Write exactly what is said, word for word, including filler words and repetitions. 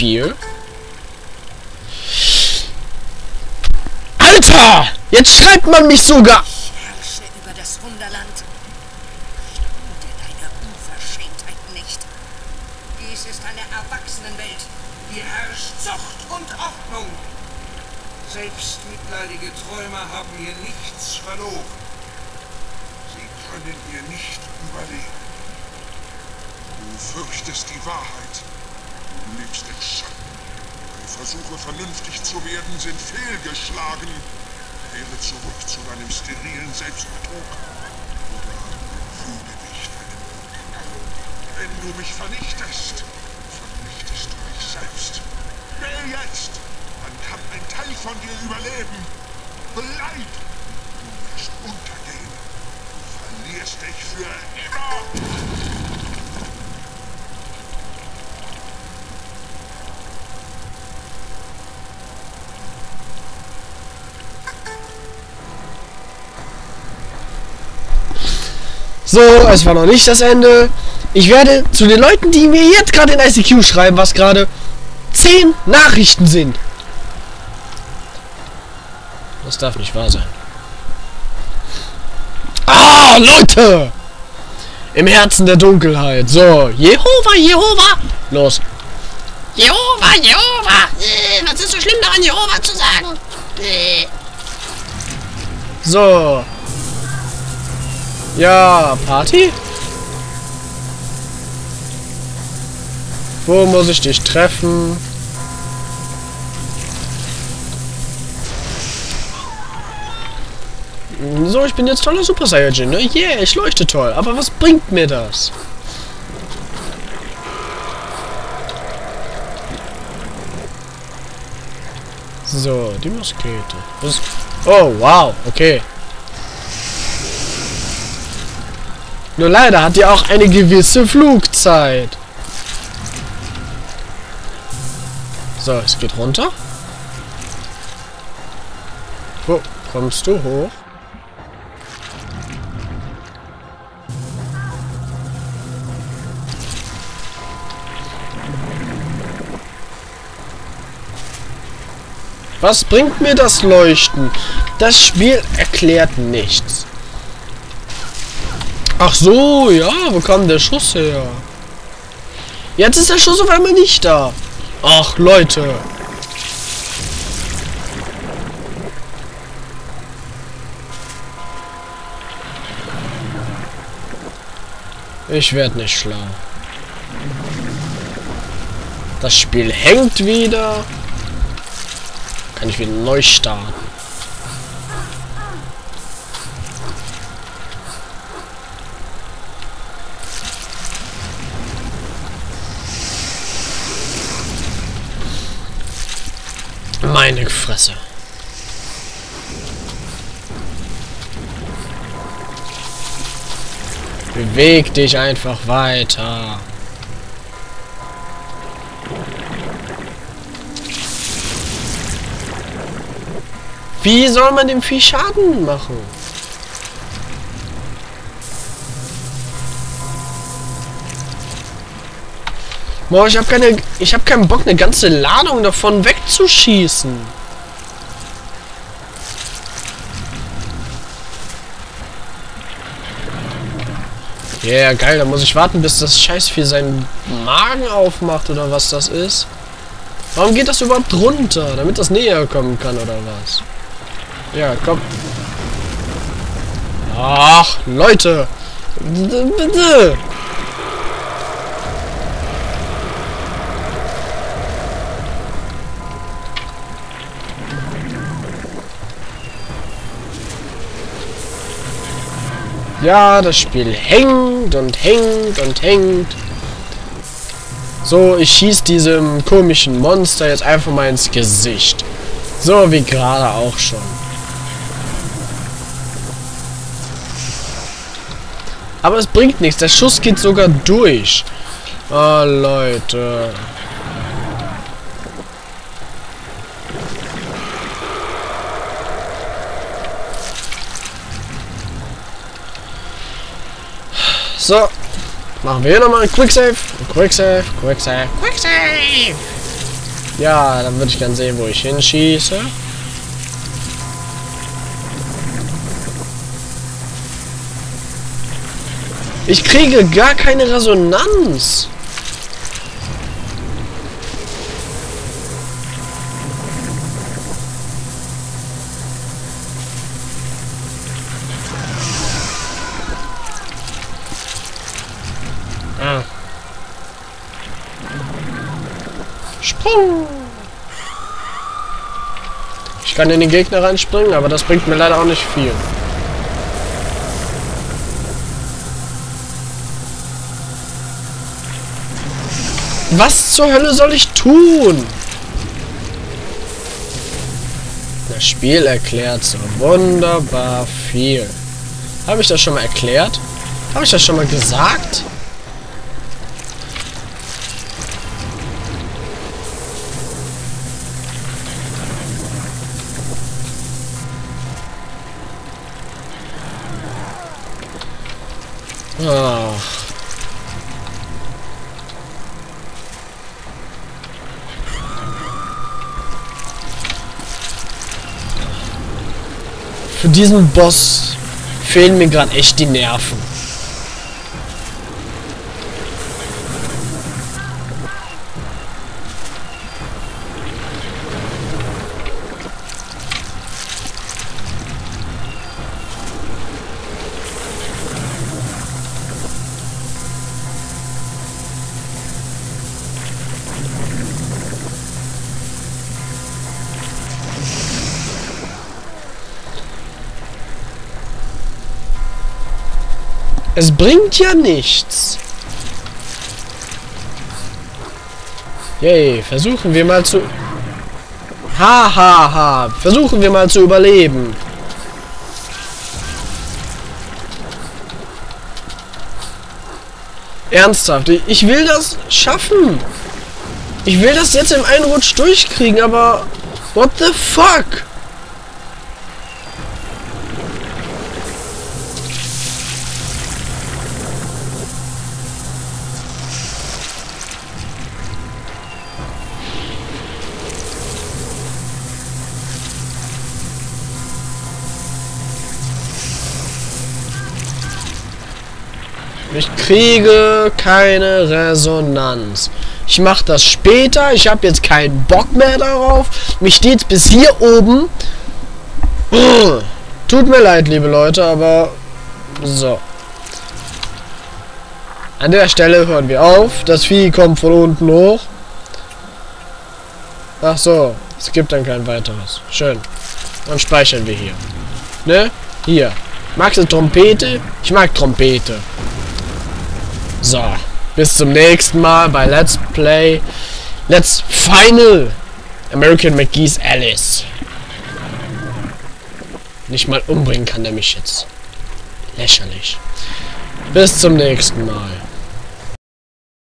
Spiel. Alter! Jetzt schreibt man mich sogar! Ich herrsche über das Wunderland. Stunde deiner Unverschämtheit nicht. Dies ist eine Erwachsenenwelt. Hier herrscht Zucht und Ordnung. Selbst mitleidige Träumer haben hier nichts verloren. Sie können hier nicht überleben. Du fürchtest die Wahrheit. Du lebst im Schatten. Deine Versuche, vernünftig zu werden, sind fehlgeschlagen. Kehre zurück zu deinem sterilen Selbstbetrug. Oder füge dich deinem Glück. Wenn du mich vernichtest, vernichtest du dich selbst. Geh jetzt! Dann kann ein Teil von dir überleben. Bleib! Du wirst untergehen. Du verlierst dich für immer! So, es war noch nicht das Ende. Ich werde zu den Leuten, die mir jetzt gerade in I C Q schreiben, was gerade zehn Nachrichten sind. Das darf nicht wahr sein. Ah, Leute! Im Herzen der Dunkelheit. So, Jehova, Jehova. Los. Jehova, Jehova. Äh, was ist so schlimm daran, Jehova zu sagen? Äh. So. Ja, Party? Wo muss ich dich treffen? So, ich bin jetzt toller Super Saiyajin, ne? Yeah, ich leuchte toll. Aber was bringt mir das? So, die Muskete. Was? Oh, wow, okay. Nur leider hat die auch eine gewisse Flugzeit. So, es geht runter. Wo kommst du hoch? Was bringt mir das Leuchten? Das Spiel erklärt nichts. Ach so, ja, wo kam der Schuss her? Jetzt ist der Schuss auf einmal nicht da. Ach, Leute. Ich werde nicht schlau. Das Spiel hängt wieder. Kann ich wieder neu starten. Meine Fresse. Beweg dich einfach weiter. Wie soll man dem Vieh Schaden machen? Boah, ich habe keine, ich habe keinen Bock, eine ganze Ladung davon wegzuschießen. Ja, yeah, geil, da muss ich warten, bis das Scheißvieh seinen Magen aufmacht oder was das ist. Warum geht das überhaupt runter? Damit das näher kommen kann oder was? Ja, komm. Ach, Leute. Bitte. Ja, das Spiel hängt und hängt und hängt. So, ich schieße diesem komischen Monster jetzt einfach mal ins Gesicht. So wie gerade auch schon. Aber es bringt nichts. Der Schuss geht sogar durch. Oh, Leute. So. Machen wir hier nochmal ein Quicksave. Quicksave, Quicksave, Quicksave. Ja, dann würde ich gerne sehen, wo ich hinschieße. Ich kriege gar keine Resonanz. Ah. Sprung. Ich kann in den Gegner reinspringen, aber das bringt mir leider auch nicht viel. Was zur Hölle soll ich tun? Das Spiel erklärt so wunderbar viel. Habe ich das schon mal erklärt? Habe ich das schon mal gesagt? Ach. Für diesen Boss fehlen mir gerade echt die Nerven. Es bringt ja nichts. Yay, versuchen wir mal zu... Ha, ha, ha. Versuchen wir mal zu überleben. Ernsthaft, ich will das schaffen. Ich will das jetzt im einen Rutsch durchkriegen, aber... What the fuck? Ich kriege keine Resonanz. Ich mache das später. Ich habe jetzt keinen Bock mehr darauf. Mich steht's bis hier oben. Tut mir leid, liebe Leute, aber so. An der Stelle hören wir auf. Das Vieh kommt von unten hoch. Ach so, es gibt dann kein weiteres. Schön. Dann speichern wir hier. Ne? Hier. Magst du Trompete? Ich mag Trompete. So, bis zum nächsten Mal bei Let's Play Let's Final American McGee's Alice. Nicht mal umbringen kann der mich jetzt. Lächerlich. Bis zum nächsten Mal.